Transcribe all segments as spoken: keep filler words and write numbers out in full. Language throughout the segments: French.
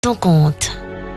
ton compte.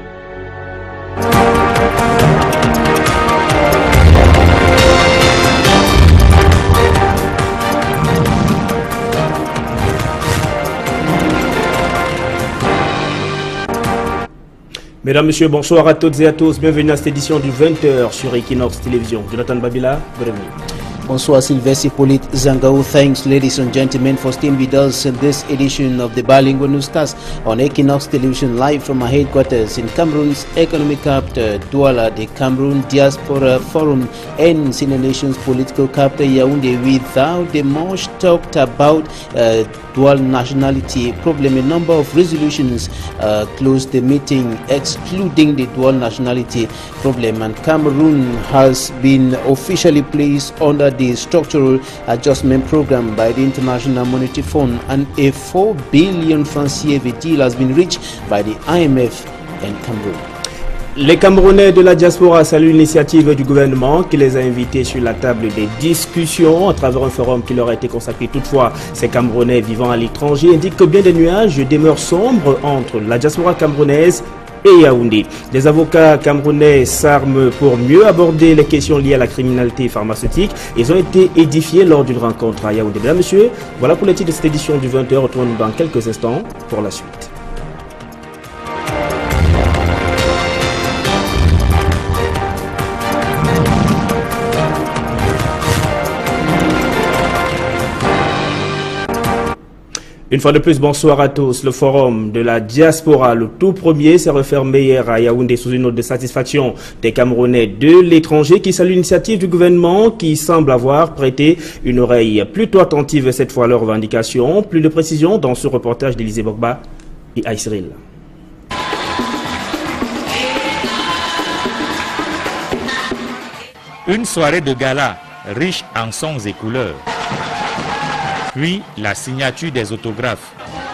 Mesdames, Messieurs, bonsoir à toutes et à tous. Bienvenue à cette édition du vingt heures sur Equinox Télévision. Jonathan Babila, bienvenue. Bonsoir Sylvester Polit Zangao. Thanks ladies and gentlemen for staying with us in this edition of the Bilingual Newscast on Equinox Television, live from our headquarters in Cameroon's economic capital Douala, the Cameroon Diaspora Forum and Senior Nations political capital Yaoundé. Without the much talked about uh, dual nationality problem, a number of resolutions uh, closed the meeting excluding the dual nationality problem, and Cameroon has been officially placed under the structural adjustment program by the International Monetary Fund, and a four billion francs C F A deal has been reached by the I M F and Cameroon. Les Camerounais de la diaspora saluent l'initiative du gouvernement qui les a invités sur la table des discussions à travers un forum qui leur a été consacré. Toutefois, ces Camerounais vivant à l'étranger indiquent que bien des nuages demeurent sombres entre la diaspora camerounaise et Yaoundé. Des avocats camerounais s'arment pour mieux aborder les questions liées à la criminalité pharmaceutique. Ils ont été édifiés lors d'une rencontre à Yaoundé. Mesdames, Messieurs, voilà pour les titres de cette édition du vingt heures. Retrouvons-nous dans quelques instants pour la suite. Une fois de plus, bonsoir à tous. Le forum de la diaspora, le tout premier, s'est refermé hier à Yaoundé sous une note de satisfaction des Camerounais de l'étranger qui saluent l'initiative du gouvernement qui semble avoir prêté une oreille plutôt attentive cette fois à leurs revendications. Plus de précisions dans ce reportage d'Élisée Bogba et Aïsril. Une soirée de gala riche en sons et couleurs. Puis la signature des autographes.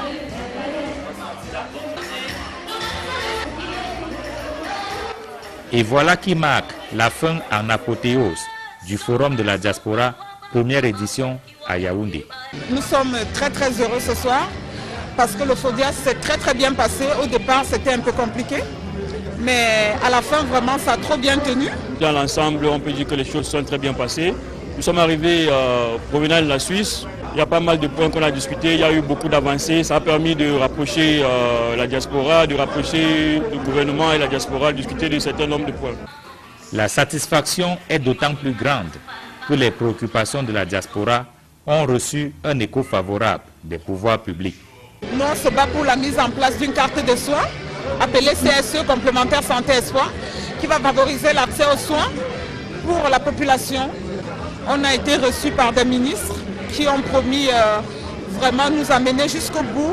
Et voilà qui marque la fin en apothéose du Forum de la Diaspora, première édition à Yaoundé. Nous sommes très très heureux ce soir parce que le FODIAS s'est très très bien passé. Au départ c'était un peu compliqué, mais à la fin vraiment ça a trop bien tenu. Dans l'ensemble on peut dire que les choses sont très bien passées. Nous sommes arrivés euh, provenant de la Suisse. Il y a pas mal de points qu'on a discutés, il y a eu beaucoup d'avancées, ça a permis de rapprocher euh, la diaspora, de rapprocher le gouvernement et la diaspora, de discuter de certains nombres de points. La satisfaction est d'autant plus grande que les préoccupations de la diaspora ont reçu un écho favorable des pouvoirs publics. Nous on se bat pour la mise en place d'une carte de soins, appelée C S E, complémentaire santé et soins, qui va favoriser l'accès aux soins pour la population. On a été reçus par des ministres qui ont promis euh, vraiment nous amener jusqu'au bout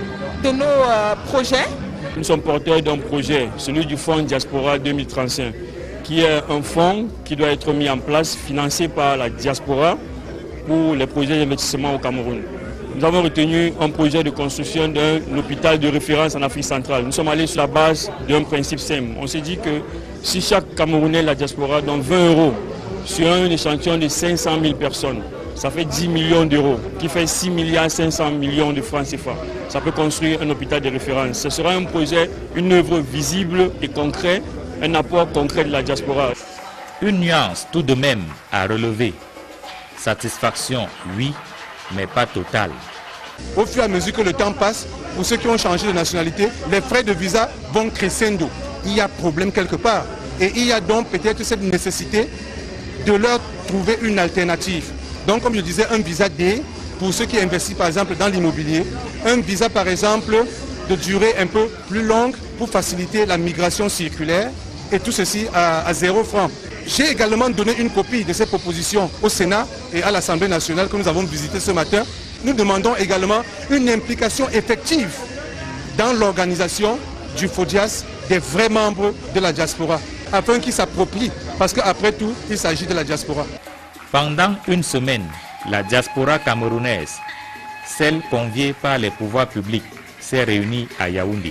de nos euh, projets. Nous sommes porteurs d'un projet, celui du Fonds Diaspora deux mille trente-cinq, qui est un fonds qui doit être mis en place, financé par la diaspora pour les projets d'investissement au Cameroun. Nous avons retenu un projet de construction d'un hôpital de référence en Afrique centrale. Nous sommes allés sur la base d'un principe simple. On s'est dit que si chaque Camerounais de la diaspora donne vingt euros sur un échantillon de cinq cent mille personnes, ça fait dix millions d'euros, qui fait six milliards cinq cents millions de francs C F A. Ça peut construire un hôpital de référence. Ce sera un projet, une œuvre visible et concrète, un apport concret de la diaspora. Une nuance tout de même à relever. Satisfaction, oui, mais pas totale. Au fur et à mesure que le temps passe, pour ceux qui ont changé de nationalité, les frais de visa vont crescendo. Il y a problème quelque part. Et il y a donc peut-être cette nécessité de leur trouver une alternative. Donc, comme je disais, un visa D pour ceux qui investissent par exemple dans l'immobilier, un visa par exemple de durée un peu plus longue pour faciliter la migration circulaire, et tout ceci à, à zéro franc. J'ai également donné une copie de ces propositions au Sénat et à l'Assemblée nationale que nous avons visité ce matin. Nous demandons également une implication effective dans l'organisation du FODIAS des vrais membres de la diaspora, afin qu'ils s'approprient, parce qu'après tout, il s'agit de la diaspora. Pendant une semaine, la diaspora camerounaise, celle conviée par les pouvoirs publics, s'est réunie à Yaoundé.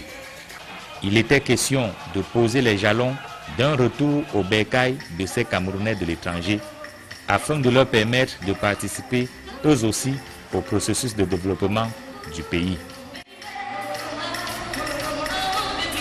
Il était question de poser les jalons d'un retour au bercail de ces Camerounais de l'étranger, afin de leur permettre de participer eux aussi au processus de développement du pays.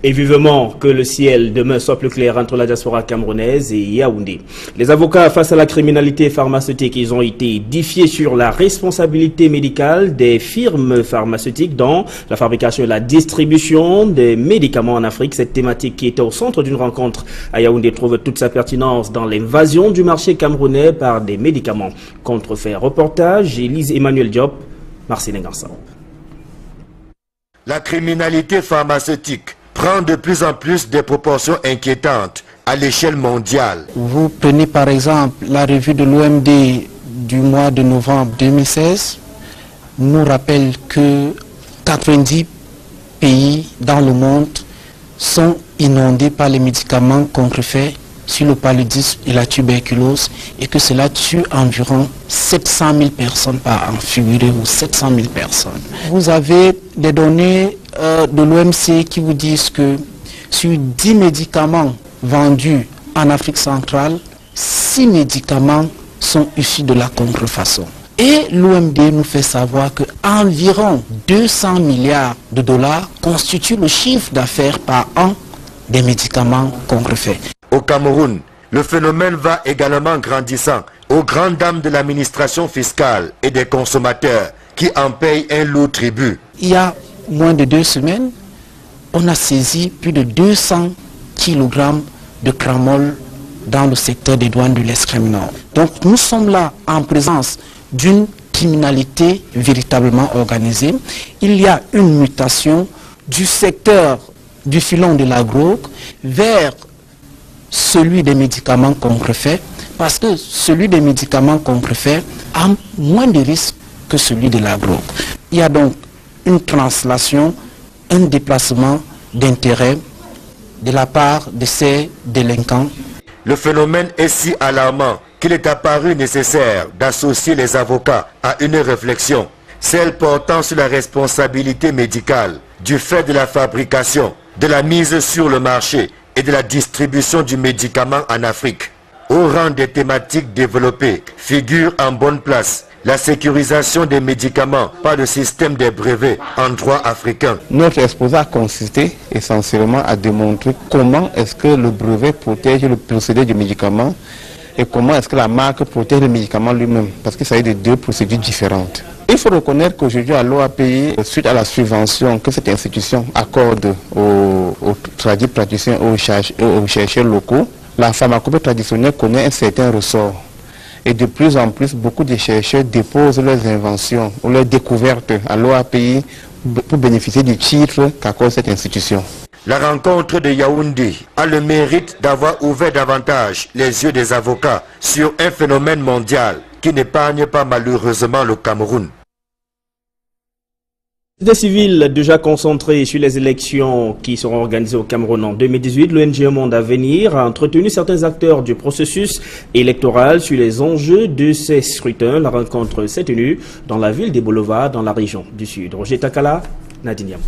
Et vivement que le ciel demain soit plus clair entre la diaspora camerounaise et Yaoundé. Les avocats face à la criminalité pharmaceutique, ils ont été édifiés sur la responsabilité médicale des firmes pharmaceutiques dans la fabrication et la distribution des médicaments en Afrique. Cette thématique qui était au centre d'une rencontre à Yaoundé trouve toute sa pertinence dans l'invasion du marché camerounais par des médicaments contrefaits. Reportage, Élise Emmanuel Diop, Marcel Ngansa. La criminalité pharmaceutique prend de plus en plus des proportions inquiétantes à l'échelle mondiale. Vous prenez par exemple la revue de l'O M D du mois de novembre deux mille seize, nous rappelle que quatre-vingt-dix pays dans le monde sont inondés par les médicaments contrefaits sur le paludisme et la tuberculose et que cela tue environ sept cent mille personnes par an, figurez-vous, sept cent mille personnes. Vous avez des données euh, de l'O M C qui vous disent que sur dix médicaments vendus en Afrique centrale, six médicaments sont issus de la contrefaçon. Et l'O M D nous fait savoir que environ deux cents milliards de dollars constituent le chiffre d'affaires par an des médicaments contrefaits. Au Cameroun, le phénomène va également grandissant aux grandes dames de l'administration fiscale et des consommateurs qui en payent un lourd tribut. Il y a moins de deux semaines, on a saisi plus de deux cents kilogrammes de cramol dans le secteur des douanes de l'extrême nord. Donc nous sommes là en présence d'une criminalité véritablement organisée. Il y a une mutation du secteur du filon de l'agro vers celui des médicaments contrefaits, parce que celui des médicaments contrefaits a moins de risques que celui de l'agro. Il y a donc une translation, un déplacement d'intérêt de la part de ces délinquants. Le phénomène est si alarmant qu'il est apparu nécessaire d'associer les avocats à une réflexion, celle portant sur la responsabilité médicale du fait de la fabrication, de la mise sur le marché et de la distribution du médicament en Afrique. Au rang des thématiques développées figure en bonne place la sécurisation des médicaments par le système des brevets en droit africain. Notre exposé a consisté essentiellement à démontrer comment est-ce que le brevet protège le procédé du médicament et comment est-ce que la marque protège le médicament lui-même, parce qu'il s'agit de deux procédures différentes. Il faut reconnaître qu'aujourd'hui à l'O A P I, suite à la subvention que cette institution accorde aux, aux tradis praticiens et aux, cherche, aux chercheurs locaux, la pharmacopée traditionnelle connaît un certain ressort. Et de plus en plus, beaucoup de chercheurs déposent leurs inventions ou leurs découvertes à l'O A P I pour bénéficier du titre qu'accorde cette institution. La rencontre de Yaoundé a le mérite d'avoir ouvert davantage les yeux des avocats sur un phénomène mondial qui n'épargne pas malheureusement le Cameroun. Des civils déjà concentrés sur les élections qui seront organisées au Cameroun en deux mille dix-huit, l'O N G Monde à venir a entretenu certains acteurs du processus électoral sur les enjeux de ces scrutins. La rencontre s'est tenue dans la ville des Bolova, dans la région du Sud. Roger Takala, Nadine Yam.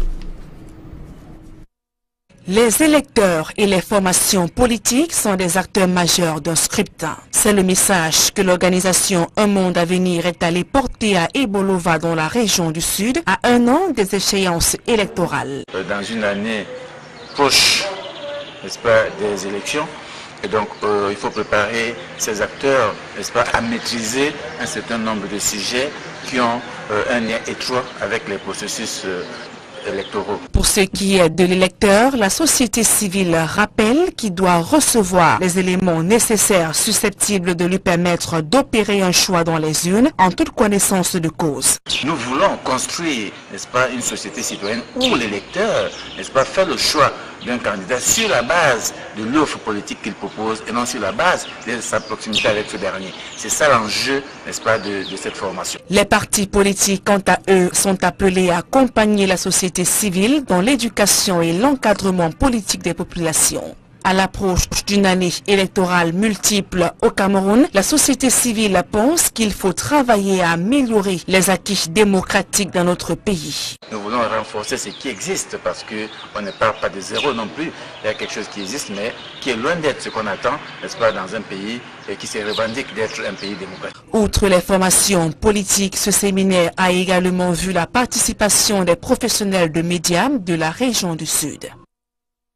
Les électeurs et les formations politiques sont des acteurs majeurs d'un scrutin. C'est le message que l'organisation Un Monde à venir est allée porter à Ebolova dans la région du Sud à un an des échéances électorales. Dans une année proche, n'est-ce pas, des élections, et donc euh, il faut préparer ces acteurs, n'est-ce pas, à maîtriser un certain nombre de sujets qui ont euh, un lien étroit avec les processus euh, électoraux. Pour ce qui est de l'électeur, la société civile rappelle qu'il doit recevoir les éléments nécessaires susceptibles de lui permettre d'opérer un choix dans les urnes en toute connaissance de cause. Nous voulons construire, n'est-ce pas, une société citoyenne où l'électeur, n'est-ce pas, fait le choix d'un candidat sur la base de l'offre politique qu'il propose et non sur la base de sa proximité avec ce dernier. C'est ça l'enjeu, n'est-ce pas, de, de cette formation. Les partis politiques, quant à eux, sont appelés à accompagner la société civile dans l'éducation et l'encadrement politique des populations. À l'approche d'une année électorale multiple au Cameroun, la société civile pense qu'il faut travailler à améliorer les acquis démocratiques dans notre pays. Nous voulons renforcer ce qui existe parce qu'on ne parle pas de zéro non plus. Il y a quelque chose qui existe mais qui est loin d'être ce qu'on attend, n'est-ce pas, dans un pays et qui se revendique d'être un pays démocratique. Outre les formations politiques, ce séminaire a également vu la participation des professionnels de médias de la région du Sud.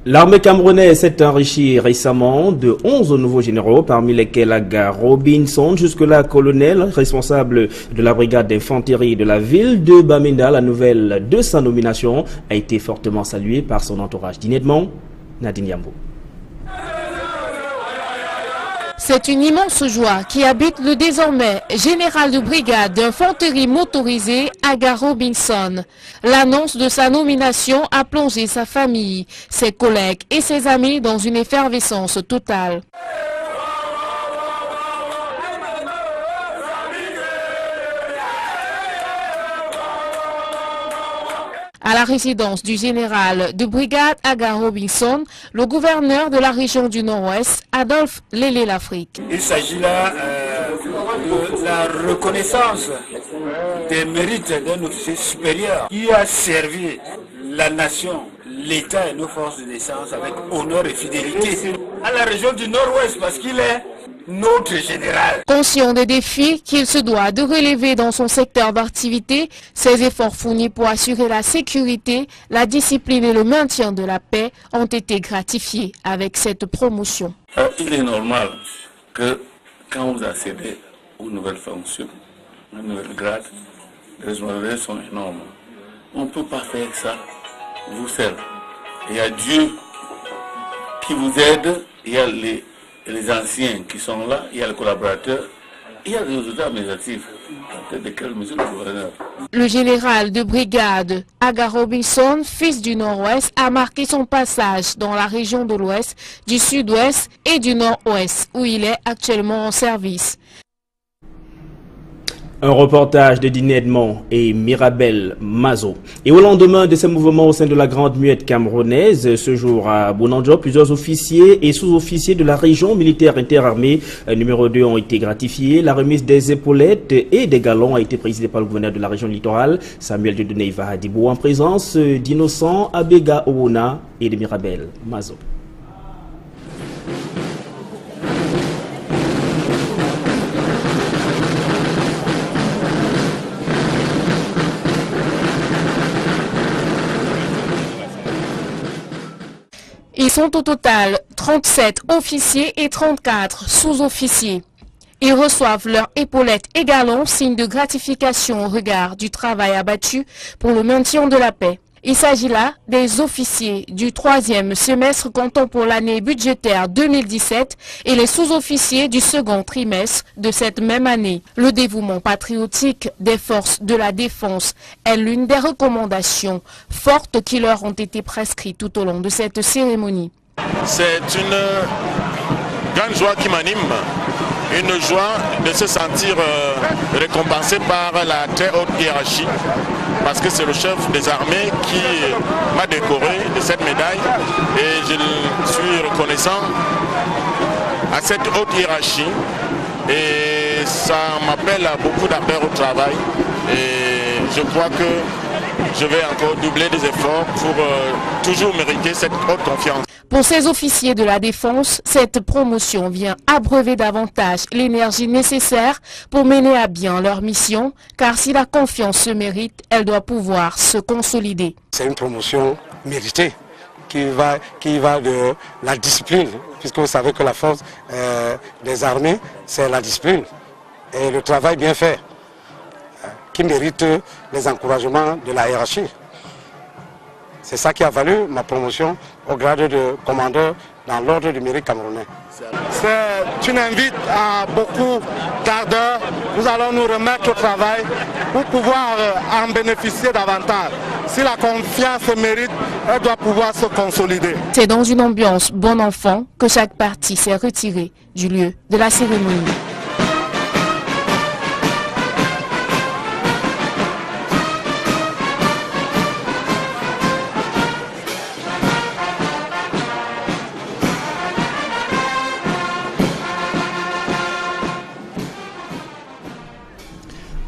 L'armée camerounaise s'est enrichie récemment de onze nouveaux généraux, parmi lesquels Aga Robinson, jusque-là colonel, responsable de la brigade d'infanterie de la ville de Bamenda. La nouvelle de sa nomination a été fortement saluée par son entourage. D'Inedmon, Nadine Yambo. C'est une immense joie qui habite le désormais général de brigade d'infanterie motorisée Aga Robinson. L'annonce de sa nomination a plongé sa famille, ses collègues et ses amis dans une effervescence totale. À la résidence du général de brigade Aga Robinson, le gouverneur de la région du Nord-Ouest, Adolphe Lélé-Lafrique. Il s'agit là euh, de la reconnaissance des mérites d'un officier supérieur qui a servi la nation, l'État et nos forces de défense avec honneur et fidélité à la région du Nord-Ouest parce qu'il est notre général. Conscient des défis qu'il se doit de relever dans son secteur d'activité, ses efforts fournis pour assurer la sécurité, la discipline et le maintien de la paix ont été gratifiés avec cette promotion. Euh, il est normal que quand vous accédez aux nouvelles fonctions, aux nouvelles grades, les responsabilités sont énormes. On ne peut pas faire ça vous seul. Il y a Dieu qui vous aide, il y a les les anciens qui sont là, il y a les collaborateurs, il y a les autorités administratives, desquelles monsieur le gouverneur. Le général de brigade Aga Robinson, fils du Nord-Ouest, a marqué son passage dans la région de l'Ouest, du Sud-Ouest et du Nord-Ouest, où il est actuellement en service. Un reportage de Dinedmon et Mirabel Mazo. Et au lendemain de ces mouvements au sein de la Grande Muette camerounaise, ce jour à Bonanjo, plusieurs officiers et sous-officiers de la région militaire interarmée numéro deux ont été gratifiés. La remise des épaulettes et des galons a été présidée par le gouverneur de la région littorale, Samuel Dieudonné Vahadibou, en présence d'Innocent Abega Owona et de Mirabel Mazo. Ils sont au total trente-sept officiers et trente-quatre sous-officiers. Ils reçoivent leurs épaulettes et galons, signe de gratification au regard du travail abattu pour le maintien de la paix. Il s'agit là des officiers du troisième semestre comptant pour l'année budgétaire deux mille dix-sept et les sous-officiers du second trimestre de cette même année. Le dévouement patriotique des forces de la défense est l'une des recommandations fortes qui leur ont été prescrites tout au long de cette cérémonie. C'est une grande joie qui m'anime, une joie de se sentir euh, récompensé par la très haute hiérarchie, parce que c'est le chef des armées qui m'a décoré de cette médaille et je suis reconnaissant à cette haute hiérarchie et ça m'appelle à beaucoup d'ardeur au travail et je crois que je vais encore doubler des efforts pour euh, toujours mériter cette haute confiance. Pour ces officiers de la défense, cette promotion vient abreuver davantage l'énergie nécessaire pour mener à bien leur mission, car si la confiance se mérite, elle doit pouvoir se consolider. C'est une promotion méritée qui va, qui va de la discipline, puisque vous savez que la force euh, des armées, c'est la discipline et le travail bien fait, euh, qui mérite les encouragements de la hiérarchie. C'est ça qui a valu ma promotion au grade de commandeur dans l'ordre du mérite camerounais. C'est une invite à beaucoup d'ardeur. Nous allons nous remettre au travail pour pouvoir en bénéficier davantage. Si la confiance se mérite, elle doit pouvoir se consolider. C'est dans une ambiance bon enfant que chaque partie s'est retirée du lieu de la cérémonie.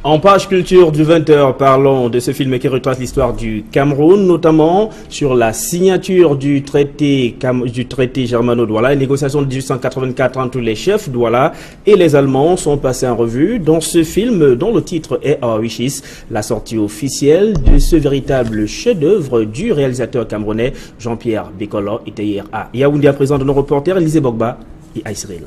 En page culture du vingt heures, parlons de ce film qui retrace l'histoire du Cameroun, notamment sur la signature du traité, du traité germano-douala. Les négociations de mille huit cent quatre-vingt-quatre entre les chefs douala et les Allemands sont passées en revue dans ce film dont le titre est Our Wishes, la sortie officielle de ce véritable chef-d'œuvre du réalisateur camerounais Jean-Pierre Bekolo était hier à Yaoundé, à présent de nos reporters Élisée Bogba et Aïsril.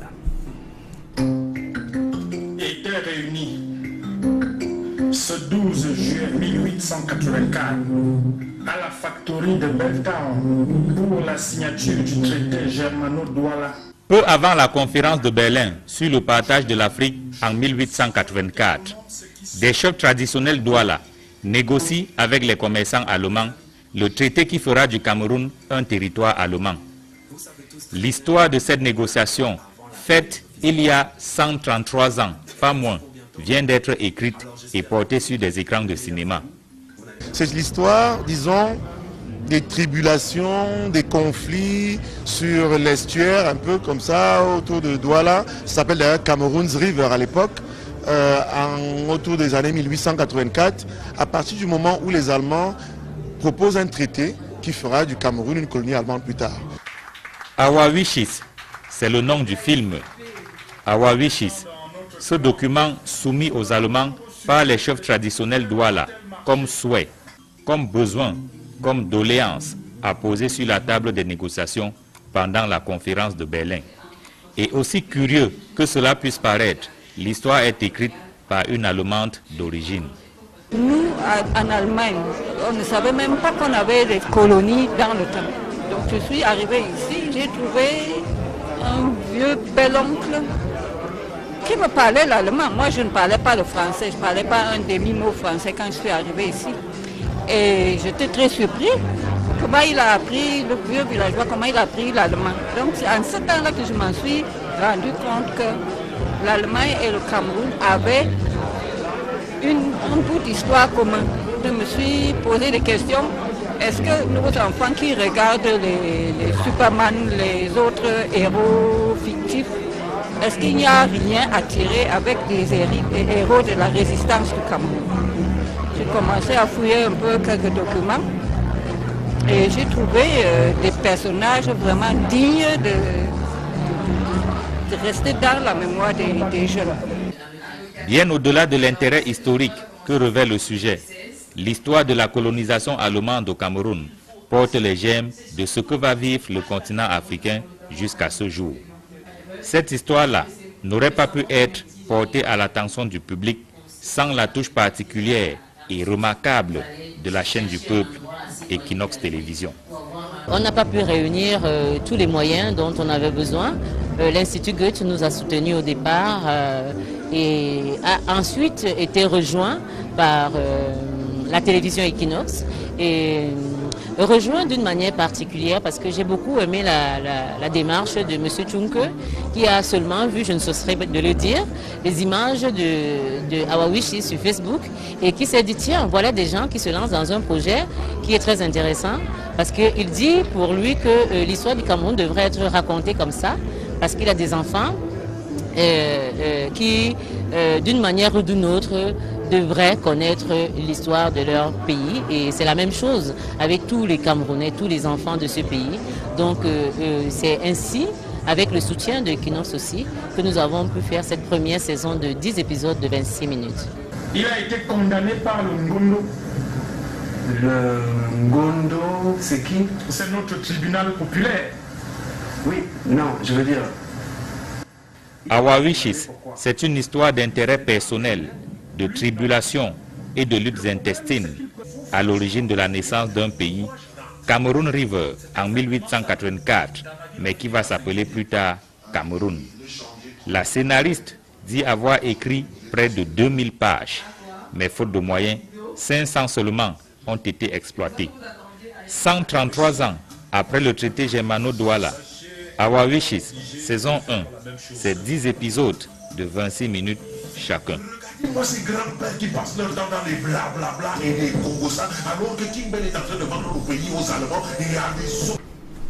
Ce douze juillet mille huit cent quatre-vingt-quatre, à la factory de Belltown, pour la signature du traité germano-douala. Peu avant la conférence de Berlin sur le partage de l'Afrique en mille huit cent quatre-vingt-quatre, des chefs traditionnels douala négocient avec les commerçants allemands le traité qui fera du Cameroun un territoire allemand. L'histoire de cette négociation, faite il y a cent trente-trois ans, pas moins, vient d'être écrite et portée sur des écrans de cinéma. C'est l'histoire, disons, des tribulations, des conflits sur l'estuaire, un peu comme ça, autour de Douala. Ça s'appelle d'ailleurs Cameroun's River à l'époque, euh, en, autour des années mille huit cent quatre-vingt-quatre, à partir du moment où les Allemands proposent un traité qui fera du Cameroun une colonie allemande plus tard. Our Wishes, c'est le nom du film. Our Wishes. Ce document soumis aux Allemands par les chefs traditionnels douala comme souhait, comme besoin, comme doléance à poser sur la table des négociations pendant la conférence de Berlin. Et aussi curieux que cela puisse paraître, l'histoire est écrite par une Allemande d'origine. Nous, en Allemagne, on ne savait même pas qu'on avait des colonies dans le temps. Donc je suis arrivé ici, j'ai trouvé un vieux bel oncle qui me parlait l'allemand. Moi, je ne parlais pas le français, je ne parlais pas un demi-mot français quand je suis arrivé ici. Et j'étais très surpris comment il a appris, le vieux villageois, comment il a appris l'allemand. Donc c'est en ce temps-là que je m'en suis rendu compte que l'Allemagne et le Cameroun avaient une, un bout d'histoire commune. Je me suis posé des questions. Est-ce que nos enfants qui regardent les, les Superman, les autres héros fictifs, est-ce qu'il n'y a rien à tirer avec des héros de la résistance du Cameroun? J'ai commencé à fouiller un peu quelques documents et j'ai trouvé euh, des personnages vraiment dignes de, de rester dans la mémoire des, des jeunes. Bien au-delà de l'intérêt historique que revêt le sujet, l'histoire de la colonisation allemande au Cameroun porte les germes de ce que va vivre le continent africain jusqu'à ce jour. Cette histoire-là n'aurait pas pu être portée à l'attention du public sans la touche particulière et remarquable de la chaîne du peuple Equinox Télévision. On n'a pas pu réunir euh, tous les moyens dont on avait besoin. Euh, L'Institut Goethe nous a soutenus au départ euh, et a ensuite été rejoint par euh, la télévision Equinox et rejoint d'une manière particulière parce que j'ai beaucoup aimé la, la, la démarche de M. Tchunke qui a seulement vu, je ne saurais de le dire, les images de, de Our Wishes sur Facebook et qui s'est dit tiens, voilà des gens qui se lancent dans un projet qui est très intéressant parce qu'il dit pour lui que euh, l'histoire du Cameroun devrait être racontée comme ça parce qu'il a des enfants euh, euh, qui, euh, d'une manière ou d'une autre, devraient connaître l'histoire de leur pays et c'est la même chose avec tous les Camerounais, tous les enfants de ce pays. Donc euh, euh, c'est ainsi, avec le soutien de Equinox aussi, que nous avons pu faire cette première saison de dix épisodes de vingt-six minutes. Il a été condamné par le Ngondo. Le Ngondo, c'est qui? C'est notre tribunal populaire. Oui, non, je veux dire... Our Wishes, c'est une histoire d'intérêt personnel, de tribulation et de luttes intestines à l'origine de la naissance d'un pays, Cameroun River en mille huit cent quatre-vingt-quatre, mais qui va s'appeler plus tard Cameroun. La scénariste dit avoir écrit près de deux mille pages, mais faute de moyens, cinq cents seulement ont été exploités. cent trente-trois ans après le traité germano-douala, Our Wishes, saison un, c'est dix épisodes de vingt-six minutes chacun. Moi, ces grands-pères qui passent leur temps dans les blablabla et les Congossans, alors que Kimbel est en train de vendre le pays aux Allemands et à des autres.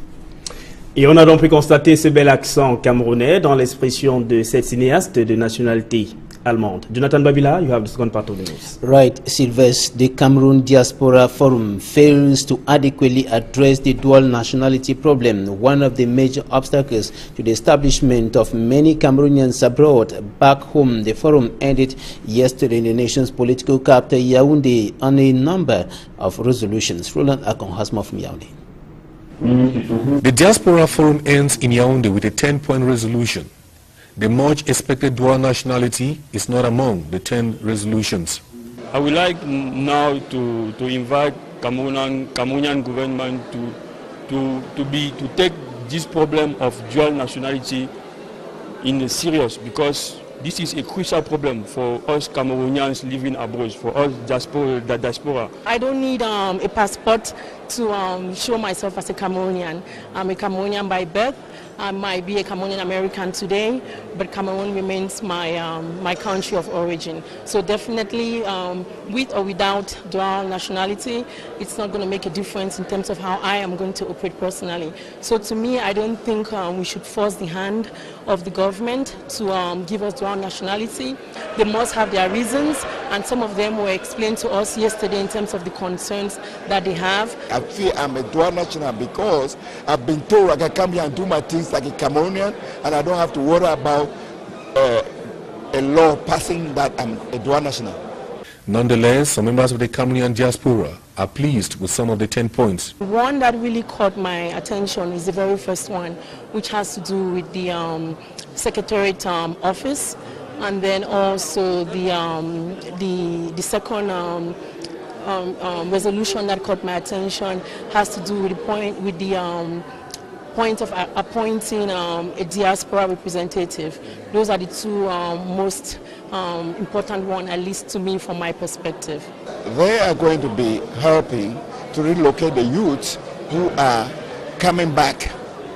Et on a donc pu constater ce bel accent camerounais dans l'expression de cette cinéaste de nationalité allemande. Jonathan Babila, you have the second part of the news. Right, Sylvester. The Cameroon Diaspora Forum fails to adequately address the dual nationality problem, one of the major obstacles to the establishment of many Cameroonians abroad. Back home, the forum ended yesterday in the nation's political capital, Yaoundé, on a number of resolutions. Roland Akon has more from Yaoundé. The Diaspora Forum ends in Yaoundé with a ten-point resolution. The much expected dual nationality is not among the ten resolutions. I would like now to, to invite Cameroonian, Cameroonian government to, to, to, be, to take this problem of dual nationality in serious, because this is a crucial problem for us Cameroonians living abroad, for us diaspora, the diaspora. I don't need um, a passport to um, show myself as a Cameroonian. I'm a Cameroonian by birth. I might be a Cameroonian American today, but Cameroon remains my, um, my country of origin. So definitely, um, with or without dual nationality, it's not going to make a difference in terms of how I am going to operate personally. So to me, I don't think um, we should force the hand of the government to um, give us dual nationality. They must have their reasons, and some of them were explained to us yesterday in terms of the concerns that they have. I feel I'm a dual national because I've been told I can come here and do my things like a Cameroonian, and I don't have to worry about uh, a law passing that I'm a dual national. Nonetheless, some members of the Cameroonian diaspora are pleased with some of the ten points. One that really caught my attention is the very first one, which has to do with the um, Secretariat um, office, and then also the um, the, the second um, um, um, resolution that caught my attention has to do with the point with the um, point of appointing um, a diaspora representative. Those are the two um, most um, important ones, at least to me, from my perspective. They are going to be helping to relocate the youths who are coming back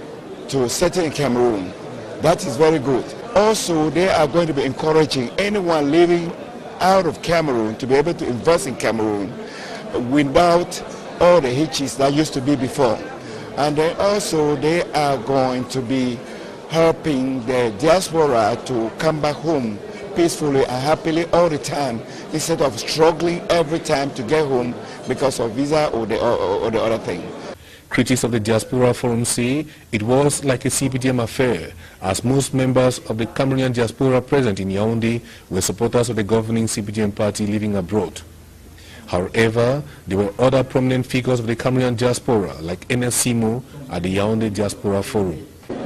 to settle in Cameroon. That is very good. Also, they are going to be encouraging anyone living out of Cameroon to be able to invest in Cameroon without all the hitches that used to be before. And then also they are going to be helping the diaspora to come back home peacefully and happily all the time, instead of struggling every time to get home because of visa or the, or, or the other thing. Critics of the Diaspora Forum say it was like a C P D M affair, as most members of the Cameroonian diaspora present in Yaoundé were supporters of the governing C P D M party living abroad. However, there were other prominent figures of the Cameroonian diaspora, like Enes Simo at the Yaoundé Diaspora Forum.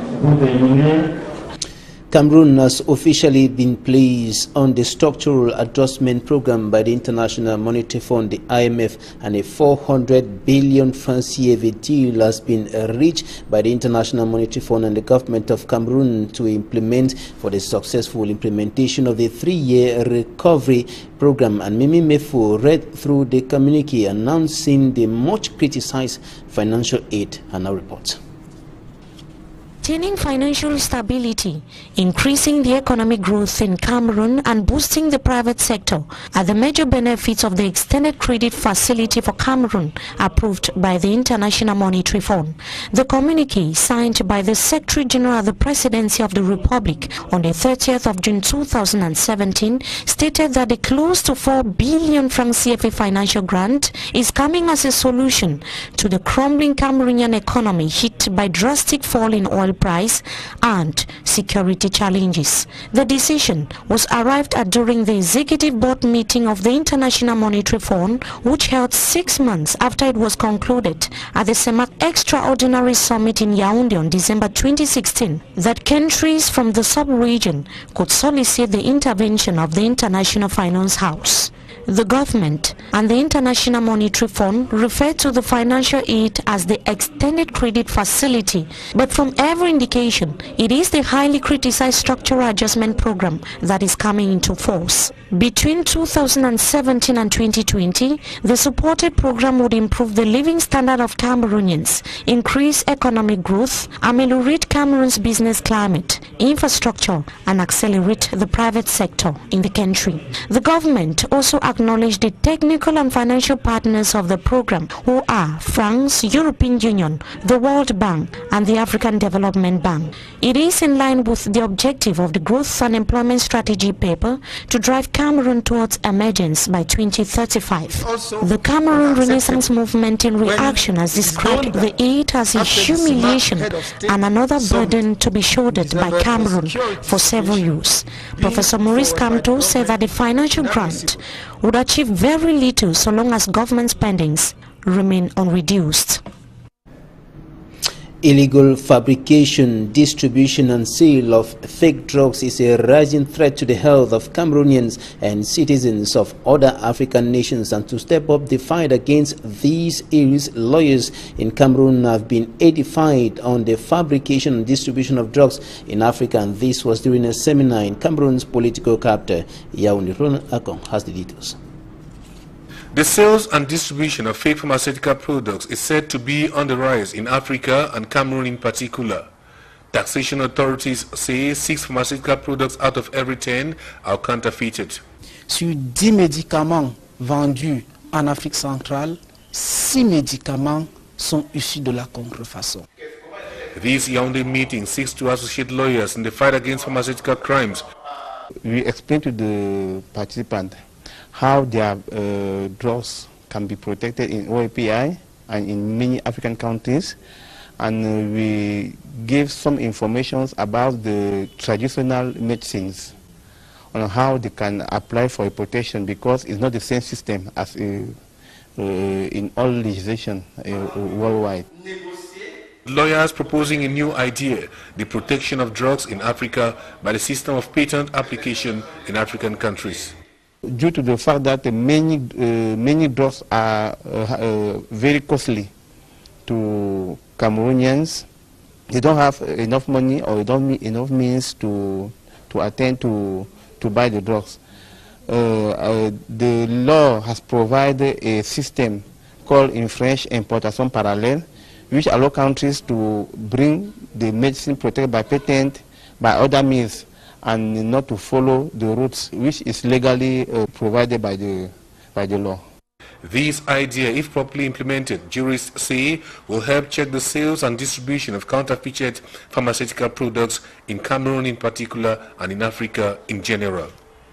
Cameroon has officially been placed on the Structural Adjustment Program by the International Monetary Fund, the I M F, and a four hundred billion franc C F A deal has been reached by the International Monetary Fund and the government of Cameroon to implement for the successful implementation of the three-year recovery program. And Mimi Mefo read through the communique announcing the much criticized financial aid, and now reports. Maintaining financial stability, increasing the economic growth in Cameroon and boosting the private sector are the major benefits of the extended credit facility for Cameroon approved by the International Monetary Fund. The communique, signed by the Secretary General of the Presidency of the Republic on the thirtieth of June two thousand seventeen, stated that the close to four billion franc C F A financial grant is coming as a solution to the crumbling Cameroonian economy hit by drastic fall in oil price and security challenges. The decision was arrived at during the executive board meeting of the International Monetary Fund, which held six months after it was concluded at the CEMAC Extraordinary Summit in Yaoundé on December twenty sixteen, that countries from the sub-region could solicit the intervention of the International Finance House. The government and the International Monetary Fund refer to the financial aid as the extended credit facility, but from every indication, it is the highly criticized structural adjustment program that is coming into force. Between two thousand seventeen and twenty twenty, the supported program would improve the living standard of Cameroonians, increase economic growth, ameliorate Cameroon's business climate, infrastructure, and accelerate the private sector in the country. The government also acknowledged the technical and financial partners of the program, who are France, European Union, the World Bank, and the African Development Bank. It is in line with the objective of the Growth and Employment Strategy paper to drive Cameroon towards emergence by twenty thirty-five. The Cameroon Renaissance Movement in reaction has described the aid as a humiliation and another burden to be shouldered by Cameroon for several years. Professor Maurice Kamto said that the financial grant would achieve very little so long as government spendings remain unreduced. Illegal fabrication, distribution and sale of fake drugs is a rising threat to the health of Cameroonians and citizens of other African nations, and to step up the fight against these ills, lawyers in Cameroon have been edified on the fabrication and distribution of drugs in Africa, and this was during a seminar in Cameroon's political capital, Yaoundé. Ronald Akon has the details. The sales and distribution of fake pharmaceutical products is said to be on the rise in Africa and Cameroon in particular. Taxation authorities say six pharmaceutical products out of every ten are counterfeited. Sur dix médicaments vendus en Afrique centrale, six médicaments sont issus de la contrefaçon. This Yaoundé meeting seeks to associate lawyers in the fight against pharmaceutical crimes. We explain to the participants how their uh, drugs can be protected in O A P I and in many African countries, and uh, we give some information about the traditional medicines on how they can apply for a protection, because it's not the same system as uh, uh, in all legislation uh, worldwide. Lawyers proposing a new idea, the protection of drugs in Africa by the system of patent application in African countries. Due to the fact that uh, many uh, many drugs are uh, uh, very costly to Cameroonians, they don't have enough money or don't have enough means to to attend to to buy the drugs. Uh, uh, the law has provided a system called in French importation parallèle, which allow countries to bring the medicine protected by patent by other means, and not to follow the routes which is legally uh, provided by the by the law. This idea, if properly implemented, jurists say, will help check the sales and distribution of counterfeited pharmaceutical products in Cameroon in particular and in Africa in general.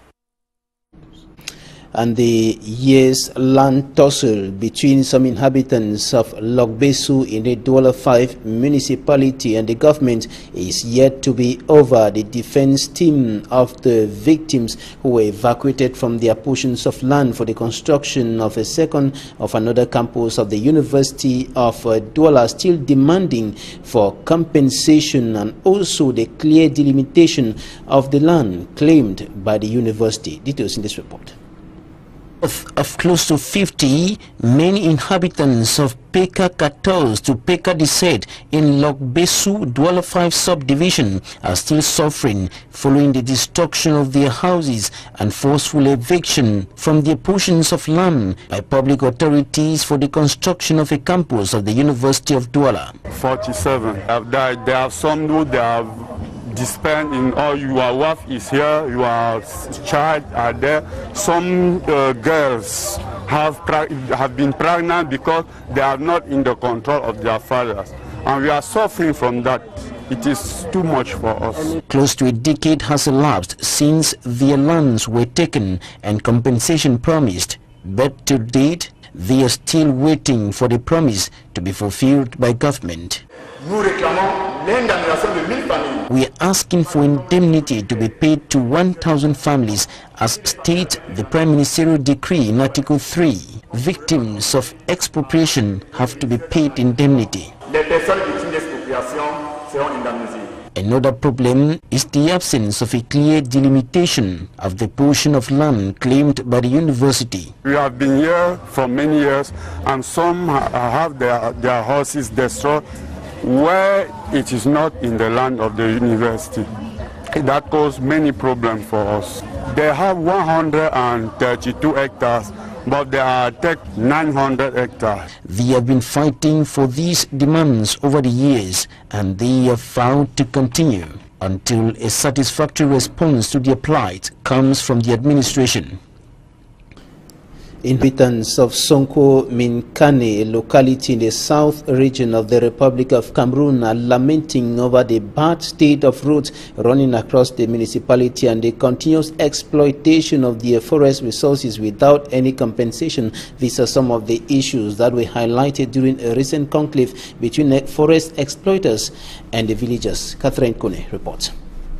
And the years-long tussle between some inhabitants of Lokbesu in the Douala five municipality and the government is yet to be over. The defense team of the victims who were evacuated from their portions of land for the construction of a second of another campus of the University of uh, Douala still demanding for compensation and also the clear delimitation of the land claimed by the university. Details in this report. Of, of close to fifty, many inhabitants of Peka Katos to Peka Diset in Lokbesu Douala five subdivision are still suffering following the destruction of their houses and forceful eviction from their portions of land by public authorities for the construction of a campus of the University of Douala. forty-seven have died. There are some who they have disbanded in all. Your wife is here, your child are there. Some uh, girls have have been pregnant because they are not in the control of their fathers, and we are suffering from that. It is too much for us. Close to a decade has elapsed since their lands were taken and compensation promised, but to date they are still waiting for the promise to be fulfilled by government. We are asking for indemnity to be paid to one thousand families as states the Prime Ministerial Decree in Article three. Victims of expropriation have to be paid indemnity. Another problem is the absence of a clear delimitation of the portion of land claimed by the university. We have been here for many years, and some have their, their houses destroyed where it is not in the land of the university. That caused many problems for us. They have one hundred thirty-two hectares, but they are take nine hundred hectares. They have been fighting for these demands over the years, and they have vowed to continue until a satisfactory response to their plight comes from the administration. Inhabitants of Sonko Minkane, a locality in the south region of the Republic of Cameroon, are lamenting over the bad state of roads running across the municipality and the continuous exploitation of their forest resources without any compensation. These are some of the issues that were highlighted during a recent conclave between forest exploiters and the villagers. Catherine Kone reports.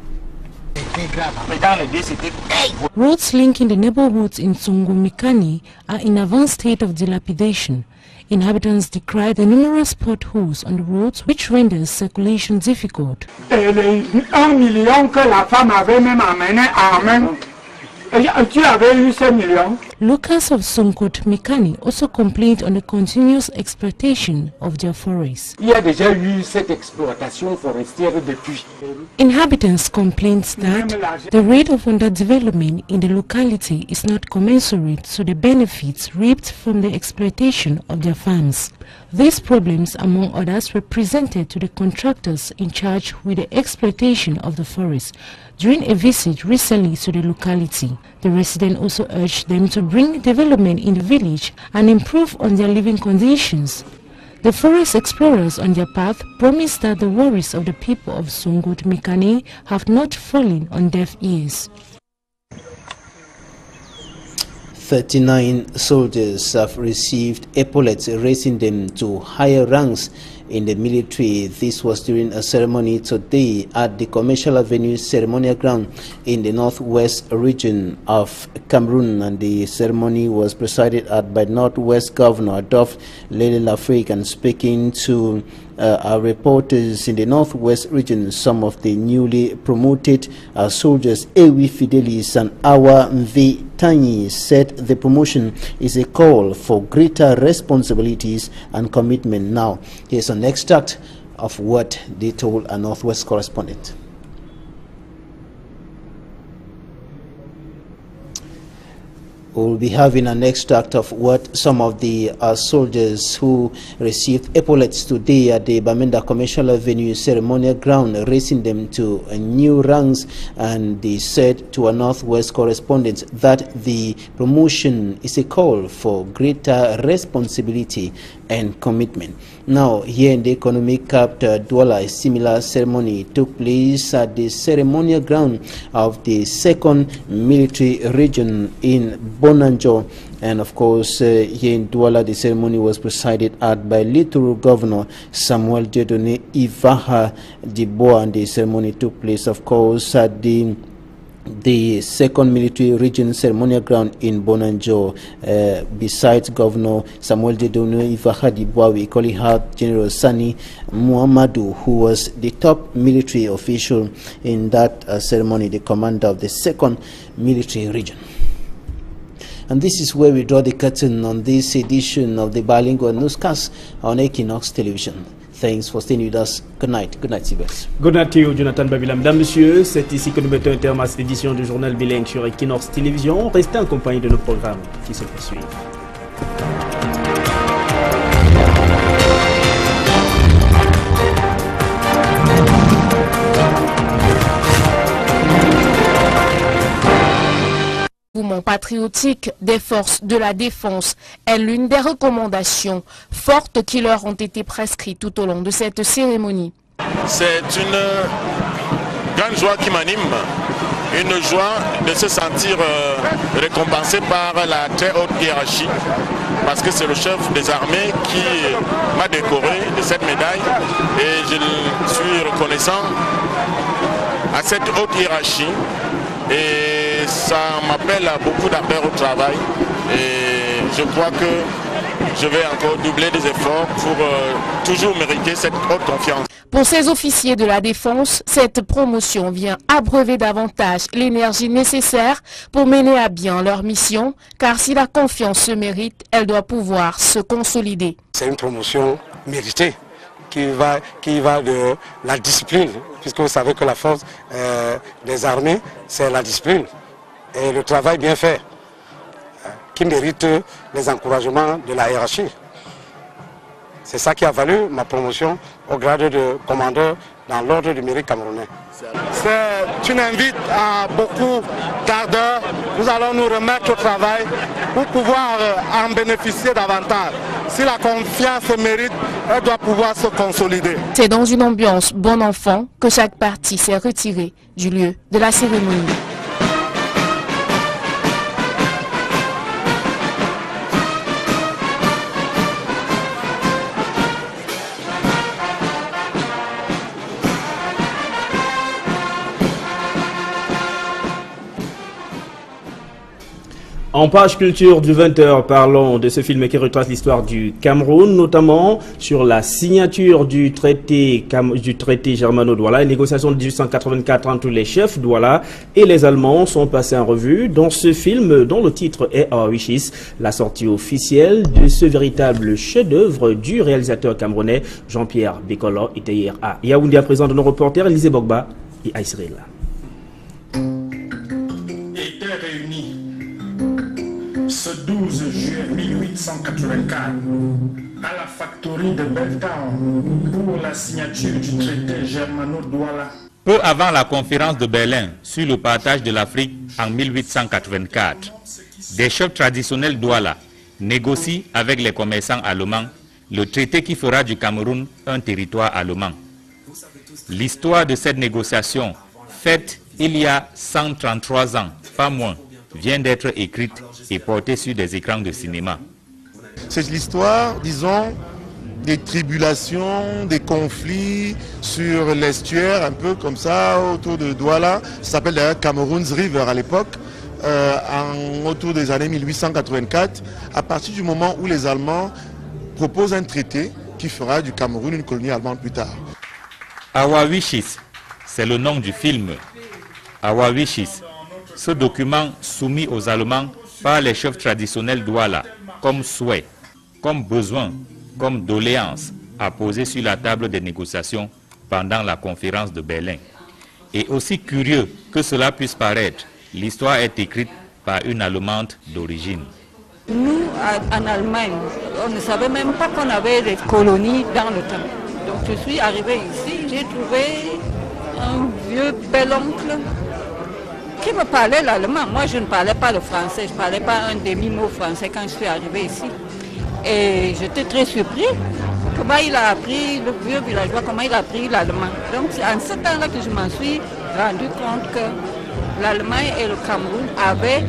Roads linking the neighborhoods in Sonko Minkane are in advanced state of dilapidation. Inhabitants decry the numerous potholes on the roads, which renders circulation difficult. Un million que la femme avait même amené à main. Tu avais eu ce million. Locals of Sonko Minkane also complained on the continuous exploitation of their forests. Il y a déjà eu cette exploitation forestière depuis. Inhabitants complained that the rate of underdevelopment in the locality is not commensurate to the benefits reaped from the exploitation of their farms. These problems, among others, were presented to the contractors in charge with the exploitation of the forest during a visit recently to the locality. The resident also urged them to bring development in the village and improve on their living conditions. The forest explorers on their path promised that the worries of the people of Sonko Minkane have not fallen on deaf ears. thirty-nine soldiers have received epaulets, raising them to higher ranks in the military. This was during a ceremony today at the Commercial Avenue Ceremonial Ground in the northwest region of Cameroon, and the ceremony was presided at by Northwest Governor Adolphe Lele Lafrique. And speaking to uh, our reporters in the northwest region, some of the newly promoted uh, soldiers, Ewi Fidelis and Awa Mvi Tanyi, said the promotion is a call for greater responsibilities and commitment. Now, here's an extract of what they told a Northwest correspondent. We'll be having an extract of what some of the uh, soldiers who received epaulets today at the Bamenda Commercial Avenue Ceremonial Ground, raising them to uh, new ranks. And they said to a Northwest correspondent that the promotion is a call for greater responsibility and commitment. Now, here in the economic capital, Douala, a similar ceremony took place at the ceremonial ground of the second military region in Bonanjo. And of course, uh, here in Douala, the ceremony was presided at by Littoral Governor Samuel Dieudonné Ivaha Diboa, and the ceremony took place, of course, at the the second military region ceremonial ground in Bonanjo. Uh, besides Governor Samuel Dieudonné Ivaha Diboa, we equally had General Sani Muhammadu, who was the top military official in that uh, ceremony, the commander of the second military region. And this is where we draw the curtain on this edition of the Bilingual Newscast on Equinox Television. Thanks for staying with us. Good night. Good night, Sylvestre. Good night to you, Jonathan Babila. Mesdames, Messieurs, c'est ici que nous mettons un terme à cette édition du journal bilingue sur Equinox Télévision. Restez en compagnie de nos programmes qui se poursuivent. Le mouvement patriotique des forces de la défense est l'une des recommandations fortes qui leur ont été prescrites tout au long de cette cérémonie. C'est une grande joie qui m'anime, une joie de se sentir euh, récompensé par la très haute hiérarchie, parce que c'est le chef des armées qui m'a décoré de cette médaille et je suis reconnaissant à cette haute hiérarchie. Et ça m'appelle à beaucoup d'ardeur au travail et je crois que je vais encore doubler des efforts pour euh, toujours mériter cette haute confiance. Pour ces officiers de la défense, cette promotion vient abreuver davantage l'énergie nécessaire pour mener à bien leur mission, car si la confiance se mérite, elle doit pouvoir se consolider. C'est une promotion méritée qui va, qui va de la discipline, puisque vous savez que la force euh, des armées, c'est la discipline et le travail bien fait, euh, qui mérite les encouragements de la hiérarchie. C'est ça qui a valu ma promotion au grade de commandeur dans l'ordre du mérite camerounais. C'est une invite à beaucoup d'ardeur. Nous allons nous remettre au travail pour pouvoir en bénéficier davantage. Si la confiance se mérite, elle doit pouvoir se consolider. C'est dans une ambiance bon enfant que chaque partie s'est retirée du lieu de la cérémonie. En page culture du vingt heures, parlons de ce film qui retrace l'histoire du Cameroun, notamment sur la signature du traité, du traité germano-douala. Les négociations de mille huit cent quatre-vingt-quatre entre les chefs douala et les Allemands sont passées en revue dans ce film dont le titre est Our Wishes, la sortie officielle de ce véritable chef-d'œuvre du réalisateur camerounais Jean-Pierre Bekolo était hier à Yaoundé, à présent de nos reporters Élisée Bogba et Aïsril. Ce douze juillet mille huit cent quatre-vingt-quatre, à la factory de Belltown pour la signature du traité germano-douala. Peu avant la conférence de Berlin sur le partage de l'Afrique en mille huit cent quatre-vingt-quatre, des chefs traditionnels douala négocient avec les commerçants allemands le traité qui fera du Cameroun un territoire allemand. L'histoire de cette négociation, faite il y a cent trente-trois ans, pas moins, vient d'être écrite et portée sur des écrans de cinéma. C'est l'histoire, disons, des tribulations, des conflits sur l'estuaire, un peu comme ça, autour de Douala. Ça s'appelle d'ailleurs Cameroun's River à l'époque, euh, autour des années mille huit cent quatre-vingt-quatre, à partir du moment où les Allemands proposent un traité qui fera du Cameroun une colonie allemande plus tard. Our Wishes, c'est le nom du film. Our Wishes. Ce document soumis aux Allemands par les chefs traditionnels douala comme souhait, comme besoin, comme doléance à poser sur la table des négociations pendant la conférence de Berlin. Et aussi curieux que cela puisse paraître, l'histoire est écrite par une Allemande d'origine. Nous, en Allemagne, on ne savait même pas qu'on avait des colonies dans le temps. Donc je suis arrivé ici, j'ai trouvé un vieux bel oncle qui me parlait l'allemand. Moi, je ne parlais pas le français, je ne parlais pas un demi-mot français quand je suis arrivé ici. Et j'étais très surpris comment il a appris, le vieux villageois, comment il a appris l'allemand. Donc c'est en ce temps-là que je m'en suis rendu compte que l'Allemagne et le Cameroun avaient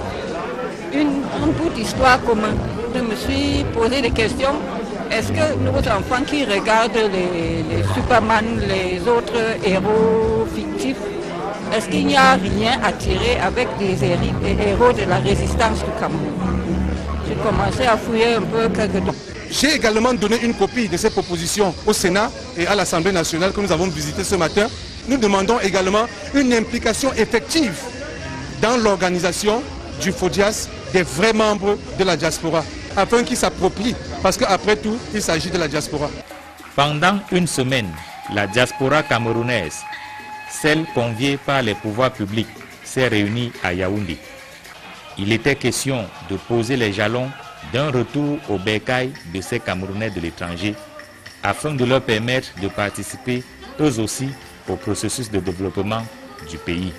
une, une bout d'histoire commune. Je me suis posé des questions. Est-ce que nos enfants qui regardent les, les Superman, les autres héros fictifs, est-ce qu'il n'y a rien à tirer avec des héros de la résistance du Cameroun? J'ai commencé à fouiller un peu quelques... J'ai également donné une copie de ces propositions au Sénat et à l'Assemblée nationale que nous avons visité ce matin. Nous demandons également une implication effective dans l'organisation du FODIAS des vrais membres de la diaspora, afin qu'ils s'approprient, parce qu'après tout, il s'agit de la diaspora. Pendant une semaine, la diaspora camerounaise, celle conviée par les pouvoirs publics, s'est réunie à Yaoundé. Il était question de poser les jalons d'un retour au bercail de ces Camerounais de l'étranger, afin de leur permettre de participer eux aussi au processus de développement du pays.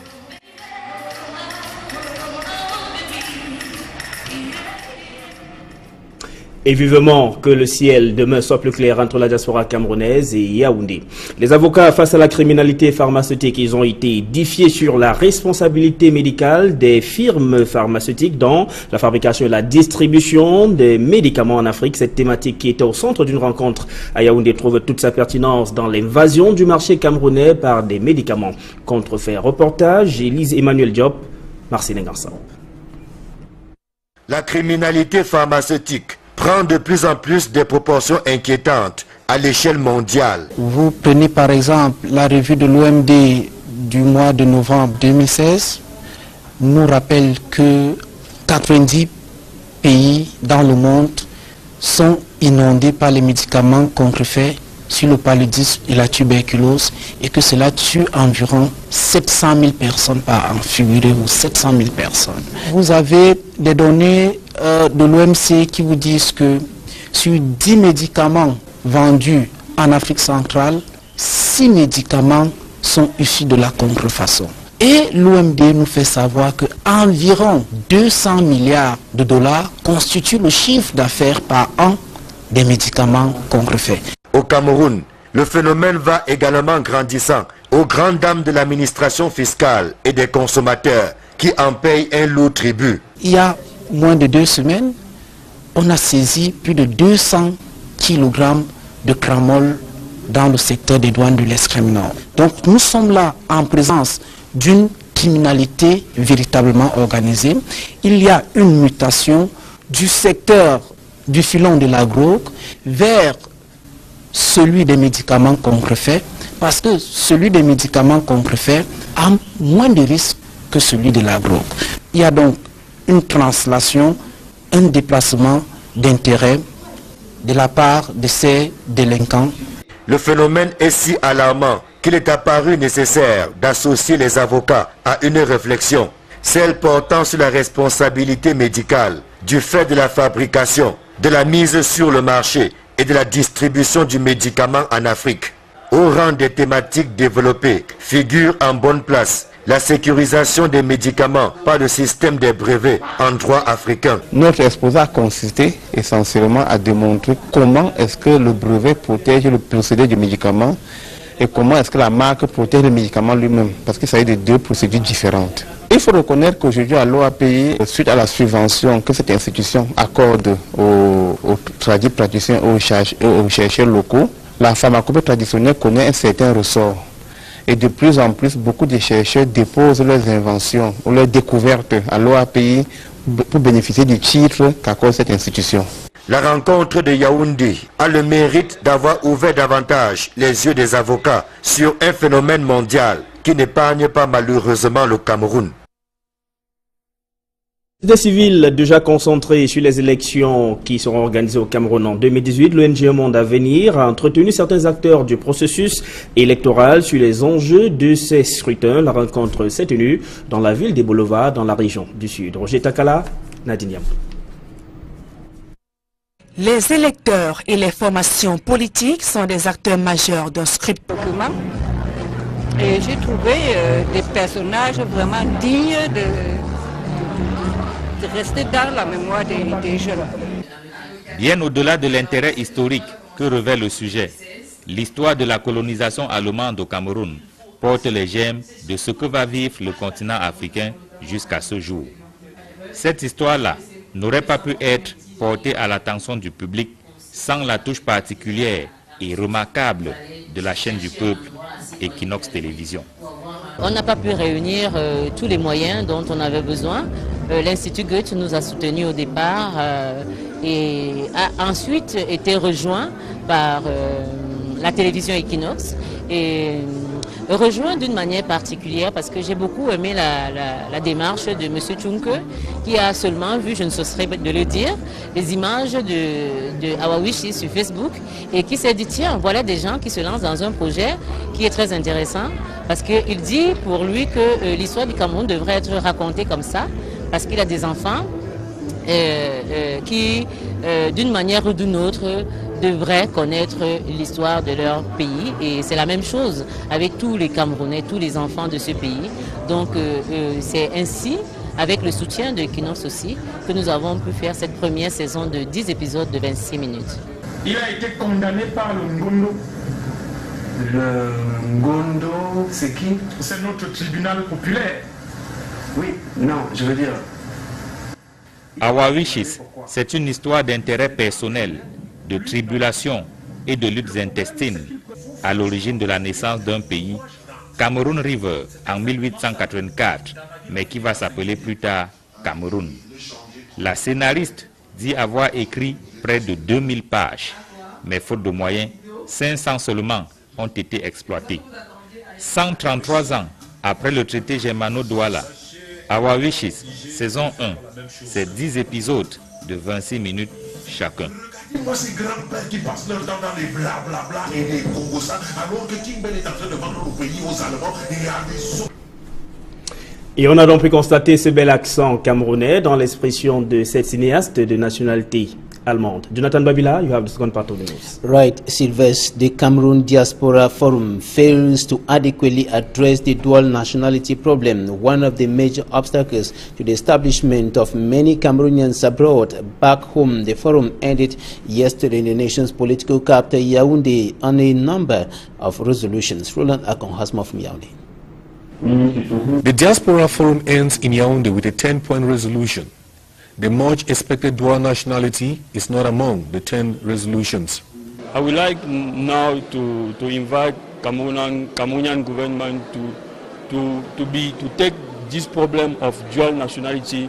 Et vivement que le ciel demain soit plus clair entre la diaspora camerounaise et Yaoundé. Les avocats face à la criminalité pharmaceutique, ils ont été édifiés sur la responsabilité médicale des firmes pharmaceutiques dans la fabrication et la distribution des médicaments en Afrique. Cette thématique qui était au centre d'une rencontre à Yaoundé trouve toute sa pertinence dans l'invasion du marché camerounais par des médicaments contrefaits. Reportage, Élise Emmanuel Diop, Marcel Ngansa. La criminalité pharmaceutique prend de plus en plus des proportions inquiétantes à l'échelle mondiale. Vous prenez par exemple la revue de l'O M D du mois de novembre deux mille seize, nous rappelle que quatre-vingt-dix pays dans le monde sont inondés par les médicaments contrefaits sur le paludisme et la tuberculose et que cela tue environ sept cent mille personnes par an, figurez ou sept cent mille personnes. Vous avez des données euh, de l'O M C qui vous disent que sur dix médicaments vendus en Afrique centrale, six médicaments sont issus de la contrefaçon. Et l'O M D nous fait savoir que environ deux cents milliards de dollars constituent le chiffre d'affaires par an des médicaments contrefaits. Au Cameroun, le phénomène va également grandissant aux grandes dames de l'administration fiscale et des consommateurs qui en payent un lourd tribut. Il y a moins de deux semaines, on a saisi plus de deux cents kilogrammes de cramol dans le secteur des douanes de l'extrême nord. Donc nous sommes là en présence d'une criminalité véritablement organisée. Il y a une mutation du secteur du filon de l'agro vers celui des médicaments contrefaits, parce que celui des médicaments contrefaits a moins de risques que celui de l'agro. Il y a donc une translation, un déplacement d'intérêt de la part de ces délinquants. Le phénomène est si alarmant qu'il est apparu nécessaire d'associer les avocats à une réflexion, celle portant sur la responsabilité médicale du fait de la fabrication, de la mise sur le marché et de la distribution du médicament en Afrique. Au rang des thématiques développées figure en bonne place la sécurisation des médicaments par le système des brevets en droit africain. Notre exposé a consisté essentiellement à démontrer comment est-ce que le brevet protège le procédé du médicament et comment est-ce que la marque protège le médicament lui-même, parce qu'il s'agit de deux procédures différentes. Il faut reconnaître qu'aujourd'hui à l'O A P I, suite à la subvention que cette institution accorde aux, aux tradis praticiens et aux, cherche, aux chercheurs locaux, la pharmacopée traditionnelle connaît un certain ressort. Et de plus en plus, beaucoup de chercheurs déposent leurs inventions ou leurs découvertes à l'O A P I pour bénéficier du titre qu'accorde cette institution. La rencontre de Yaoundé a le mérite d'avoir ouvert davantage les yeux des avocats sur un phénomène mondial qui n'épargne pas malheureusement le Cameroun. Des civils déjà concentrés sur les élections qui seront organisées au Cameroun en deux mille dix-huit, l'O N G Monde Avenir a entretenu certains acteurs du processus électoral sur les enjeux de ces scrutins. La rencontre s'est tenue dans la ville des Boulevards, dans la région du Sud. Roger Takala, Nadine Yam. Les électeurs et les formations politiques sont des acteurs majeurs d'un scrutin. Et j'ai trouvé euh, des personnages vraiment dignes de... de rester dans la mémoire des, des jeunes. Bien au-delà de l'intérêt historique que revêt le sujet, l'histoire de la colonisation allemande au Cameroun porte les germes de ce que va vivre le continent africain jusqu'à ce jour. Cette histoire-là n'aurait pas pu être portée à l'attention du public sans la touche particulière et remarquable de la chaîne du peuple Equinox Télévision. On n'a pas pu réunir euh, tous les moyens dont on avait besoin. Euh, L'Institut Goethe nous a soutenus au départ euh, et a ensuite été rejoint par euh, la télévision Equinox et euh, rejoint d'une manière particulière parce que j'ai beaucoup aimé la, la, la démarche de M. Tchunke qui a seulement vu, je ne saurais de le dire, les images de, de Awawishi sur Facebook et qui s'est dit tiens, voilà des gens qui se lancent dans un projet qui est très intéressant parce qu'il dit pour lui que euh, l'histoire du Cameroun devrait être racontée comme ça parce qu'il a des enfants euh, euh, qui, euh, d'une manière ou d'une autre, devraient connaître l'histoire de leur pays. Et c'est la même chose avec tous les Camerounais, tous les enfants de ce pays. Donc euh, euh, c'est ainsi, avec le soutien de Equinox aussi, que nous avons pu faire cette première saison de dix épisodes de vingt-six minutes. Il a été condamné par le Ngondo. Le Ngondo, c'est qui? C'est notre tribunal populaire. Oui, non, je veux dire... Awawishis, c'est une histoire d'intérêt personnel, de tribulation et de luttes intestines à l'origine de la naissance d'un pays, Cameroun River, en mille huit cent quatre-vingt-quatre, mais qui va s'appeler plus tard Cameroun. La scénariste dit avoir écrit près de deux mille pages, mais faute de moyens, cinq cents seulement ont été exploités. cent trente-trois ans après le traité Germano-Douala, Awawishis, saison un, c'est dix épisodes de vingt-six minutes chacun. Moi, ces grands-pères qui passent leur temps dans les blablabla et les Congossas, alors que Kimbel est en train de vendre le pays aux Allemands et à des autres. Et on a donc pu constater ce bel accent camerounais dans l'expression de cette cinéaste de nationalité allemande. Jonathan Babila, you have the second part of the news. Right, Sylvester. The Cameroon Diaspora Forum fails to adequately address the dual nationality problem, one of the major obstacles to the establishment of many Cameroonians abroad. Back home, the forum ended yesterday in the nation's political capital, Yaoundé, on a number of resolutions. Roland Akon has more from Yaoundé. The Diaspora Forum ends in Yaoundé with a ten-point resolution. The much expected dual nationality is not among the ten resolutions. I would like now to, to invite Cameroonian, Cameroonian government to, to, to, be, to take this problem of dual nationality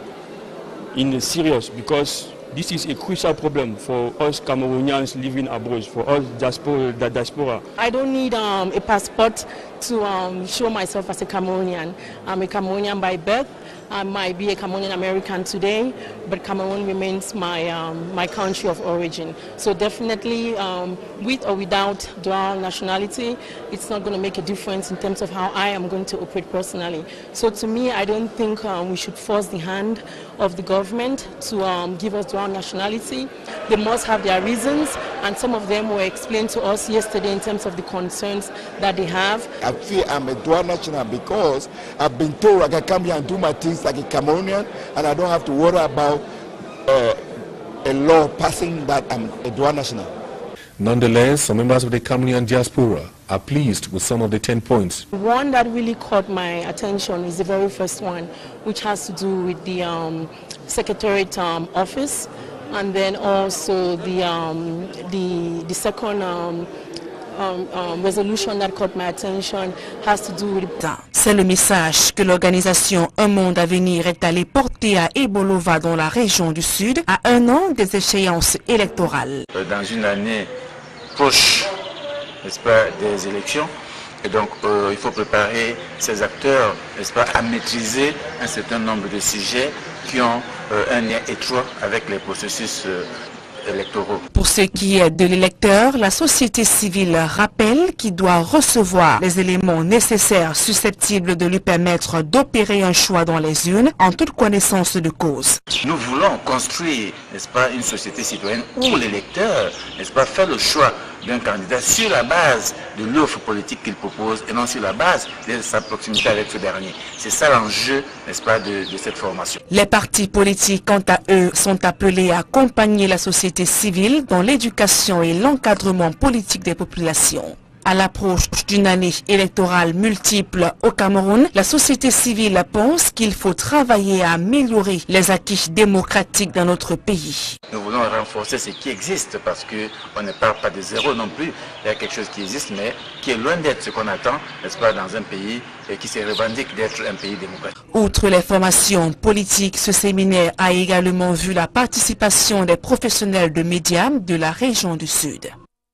in serious, because this is a crucial problem for us Cameroonians living abroad, for us diaspora, the diaspora. I don't need um, a passport to um, show myself as a Cameroonian. I'm a Cameroonian by birth. I might be a Cameroonian American today, but Cameroon remains my, um, my country of origin. So definitely, um, with or without dual nationality, it's not going to make a difference in terms of how I am going to operate personally. So to me, I don't think um, we should force the hand of the government to um, give us dual nationality. They must have their reasons, and some of them were explained to us yesterday in terms of the concerns that they have. I feel I'm a dual national because I've been told I can come here and do my things like a Cameroonian, and I don't have to worry about uh, a law passing that I'm a dual national. Nonetheless, some members of the Cameroonian diaspora are pleased with some of the ten points. One that really caught my attention is the very first one, which has to do with the um, Secretariat um, office, and then also the, um, the, the second um, Um, um, resolution that caught my attention has to do with... C'est le message que l'organisation Un Monde à Venir est allée porter à Ebolova dans la région du Sud à un an des échéances électorales. Dans une année proche, n'est-ce pas, des élections, et donc euh, il faut préparer ces acteurs, n'est-ce pas, à maîtriser un certain nombre de sujets qui ont euh, un lien étroit avec les processus euh, électoraux. Pour ce qui est de l'électeur, la société civile rappelle qu'il doit recevoir les éléments nécessaires susceptibles de lui permettre d'opérer un choix dans les urnes en toute connaissance de cause. Nous voulons construire, n'est-ce pas, une société citoyenne où l'électeur, n'est-ce pas, fait le choix d'un candidat sur la base de l'offre politique qu'il propose et non sur la base de sa proximité avec ce dernier. C'est ça l'enjeu, n'est-ce pas, de, de cette formation. Les partis politiques, quant à eux, sont appelés à accompagner la société civile dans l'éducation et l'encadrement politique des populations. À l'approche d'une année électorale multiple au Cameroun, la société civile pense qu'il faut travailler à améliorer les acquis démocratiques dans notre pays. Nous voulons renforcer ce qui existe parce qu'on ne parle pas de zéro non plus. Il y a quelque chose qui existe mais qui est loin d'être ce qu'on attend, n'est-ce pas, dans un pays et qui se revendique d'être un pays démocratique. Outre les formations politiques, ce séminaire a également vu la participation des professionnels de médias de la région du Sud.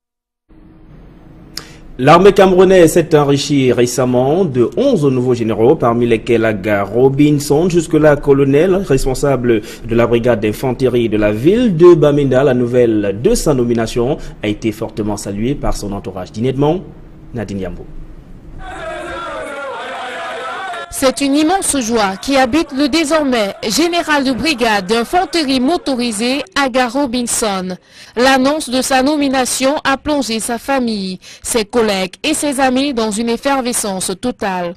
L'armée camerounaise s'est enrichie récemment de onze nouveaux généraux, parmi lesquels Aga Robinson, jusque-là colonel, responsable de la brigade d'infanterie de la ville de Bamenda. La nouvelle de sa nomination a été fortement saluée par son entourage. Dinétement, Nadine Yambo. C'est une immense joie qui habite le désormais général de brigade d'infanterie motorisée Aga Robinson. L'annonce de sa nomination a plongé sa famille, ses collègues et ses amis dans une effervescence totale.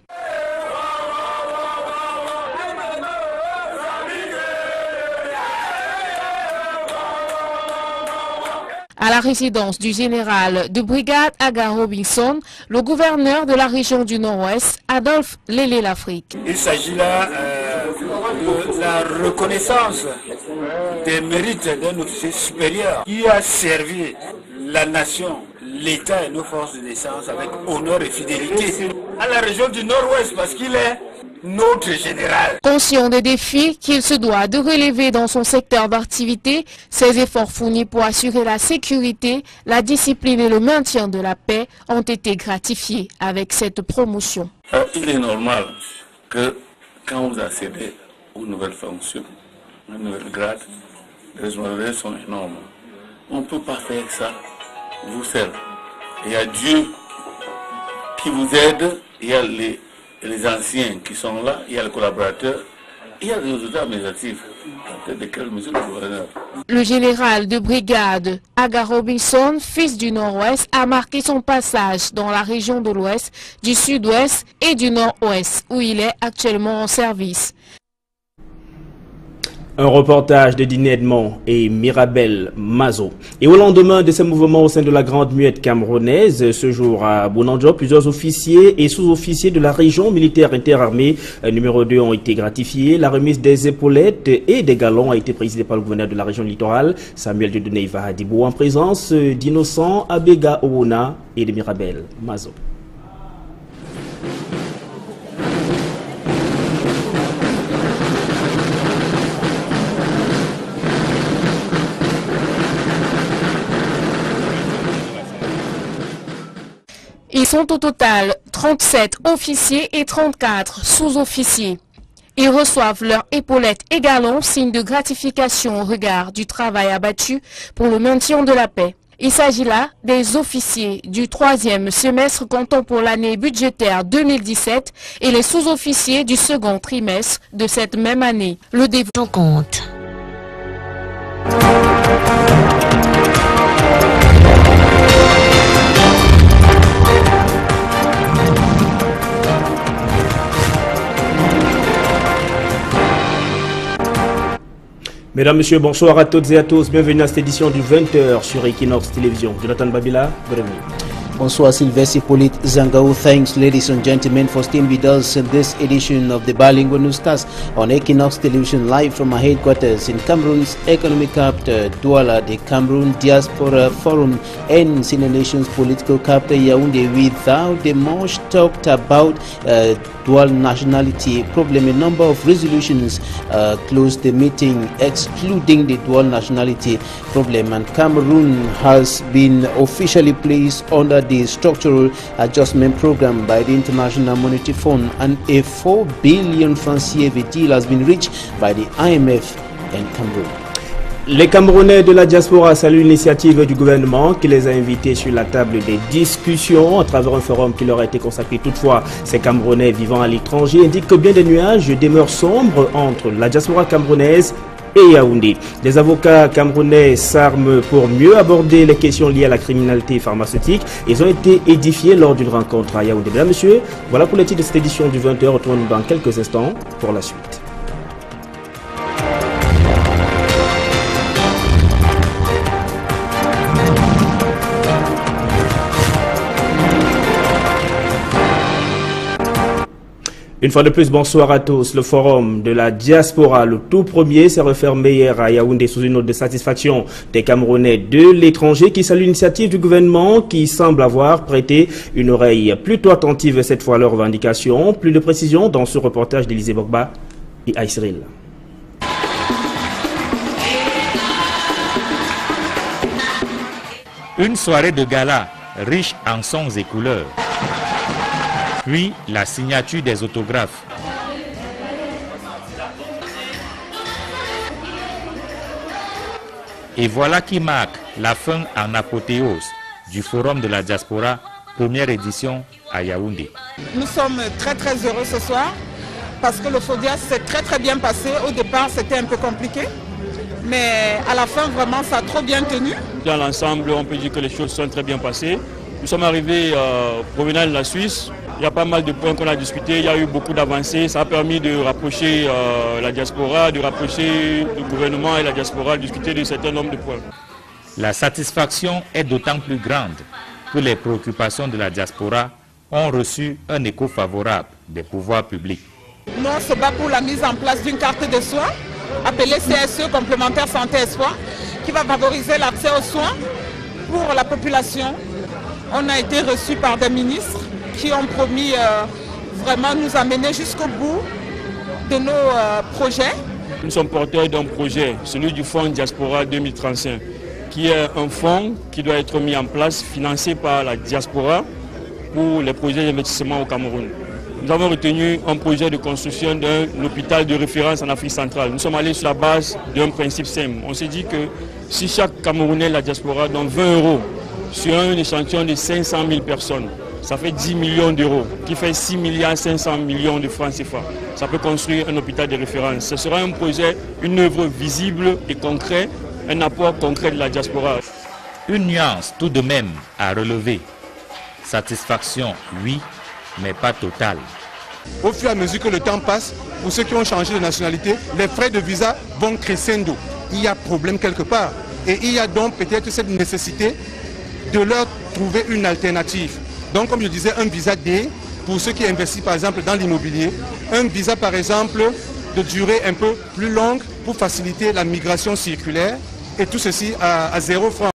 À la résidence du général de brigade Aga Robinson, le gouverneur de la région du Nord-Ouest, Adolphe Lélé-Lafrique. Il s'agit là euh, de la reconnaissance des mérites d'un officier supérieur qui a servi la nation, l'État et nos forces de défense avec honneur et fidélité à la région du Nord-Ouest parce qu'il est notre général. Conscient des défis qu'il se doit de relever dans son secteur d'activité, ses efforts fournis pour assurer la sécurité, la discipline et le maintien de la paix ont été gratifiés avec cette promotion. Euh, il est normal que quand vous accédez aux nouvelles fonctions, aux nouvelles grades, les responsabilités sont énormes. On ne peut pas faire ça vous seul. Il y a Dieu qui vous aide, il y a les les anciens qui sont là, il y a les collaborateurs, il y a les autorités administratives. De quelle mesure le gouverneur? Le général de brigade Aga Robinson, fils du Nord-Ouest, a marqué son passage dans la région de l'Ouest, du Sud-Ouest et du Nord-Ouest, où il est actuellement en service. Un reportage de Diné Edmond et Mirabel Mazo. Et au lendemain de ces mouvements au sein de la Grande Muette camerounaise, ce jour à Bounandjo, plusieurs officiers et sous-officiers de la région militaire interarmée numéro deux ont été gratifiés. La remise des épaulettes et des galons a été présidée par le gouverneur de la région littorale, Samuel Dieudonné Vahadibou, en présence d'Innocent Abega Owona et de Mirabel Mazo. Ils sont au total trente-sept officiers et trente-quatre sous-officiers. Ils reçoivent leurs épaulettes et galons, signe de gratification au regard du travail abattu pour le maintien de la paix. Il s'agit là des officiers du troisième semestre comptant pour l'année budgétaire deux mille dix-sept et les sous-officiers du second trimestre de cette même année. Le développement compte. Mesdames, Messieurs, bonsoir à toutes et à tous. Bienvenue à cette édition du vingt heures sur Equinox Télévision. Jonathan Babila, bienvenue. Bonsoir, Sylvester Hippolyte Zangao. Thanks, ladies and gentlemen, for staying with us in this edition of the Bilingual Newscast on Equinox Television, live from our headquarters in Cameroon's economic capital, Douala. The Cameroon Diaspora Forum and Senior Nations political capital, Yaoundé. Without the much talked about uh, dual nationality problem, a number of resolutions uh, closed the meeting, excluding the dual nationality problem, and Cameroon has been officially placed under the structural adjustment program by the International Monetary Fund, and a four billion francs C F A deal has been reached by the I M F and Cameroon. Les Camerounais de la diaspora saluent l'initiative du gouvernement qui les a invités sur la table des discussions à travers un forum qui leur a été consacré. Toutefois, ces Camerounais vivant à l'étranger indiquent que bien des nuages demeurent sombres entre la diaspora camerounaise et Yaoundé. Les avocats camerounais s'arment pour mieux aborder les questions liées à la criminalité pharmaceutique. Ils ont été édifiés lors d'une rencontre à Yaoundé. Mesdames, Messieurs, voilà pour le titre de cette édition du vingt heures. Retrouvons-nous dans quelques instants pour la suite. Une fois de plus, bonsoir à tous. Le forum de la diaspora, le tout premier, s'est refermé hier à Yaoundé sous une note de satisfaction des Camerounais de l'étranger qui saluent l'initiative du gouvernement qui semble avoir prêté une oreille plutôt attentive cette fois à leurs revendications. Plus de précisions dans ce reportage d'Élisée Bogba et Aïsril. Une soirée de gala riche en sons et couleurs. Puis la signature des autographes. Et voilà qui marque la fin en apothéose du Forum de la Diaspora, première édition à Yaoundé. Nous sommes très très heureux ce soir parce que le FODIAS s'est très très bien passé. Au départ c'était un peu compliqué, mais à la fin vraiment ça a trop bien tenu. Dans l'ensemble on peut dire que les choses sont très bien passées. Nous sommes arrivés euh, provenant de la Suisse. Il y a pas mal de points qu'on a discutés, il y a eu beaucoup d'avancées, ça a permis de rapprocher euh, la diaspora, de rapprocher le gouvernement et la diaspora, de discuter de certains nombre de points. La satisfaction est d'autant plus grande que les préoccupations de la diaspora ont reçu un écho favorable des pouvoirs publics. Nous on se bat pour la mise en place d'une carte de soins, appelée C S E, complémentaire santé et soins, qui va favoriser l'accès aux soins pour la population. On a été reçus par des ministres qui ont promis euh, vraiment nous amener jusqu'au bout de nos euh, projets. Nous sommes porteurs d'un projet, celui du Fonds Diaspora deux mille trente-cinq, qui est un fonds qui doit être mis en place, financé par la diaspora pour les projets d'investissement au Cameroun. Nous avons retenu un projet de construction d'un hôpital de référence en Afrique centrale. Nous sommes allés sur la base d'un principe simple. On s'est dit que si chaque Camerounais de la diaspora donne vingt euros sur un échantillon de cinq cent mille personnes, ça fait dix millions d'euros, qui fait six milliards cinq cents millions de francs C F A. Ça peut construire un hôpital de référence. Ce sera un projet, une œuvre visible et concrète, un apport concret de la diaspora. Une nuance tout de même à relever. Satisfaction, oui, mais pas totale. Au fur et à mesure que le temps passe, pour ceux qui ont changé de nationalité, les frais de visa vont crescendo. Il y a problème quelque part. Et il y a donc peut-être cette nécessité de leur trouver une alternative. Donc comme je disais, un visa D pour ceux qui investissent par exemple dans l'immobilier, un visa par exemple de durée un peu plus longue pour faciliter la migration circulaire et tout ceci à, à zéro franc.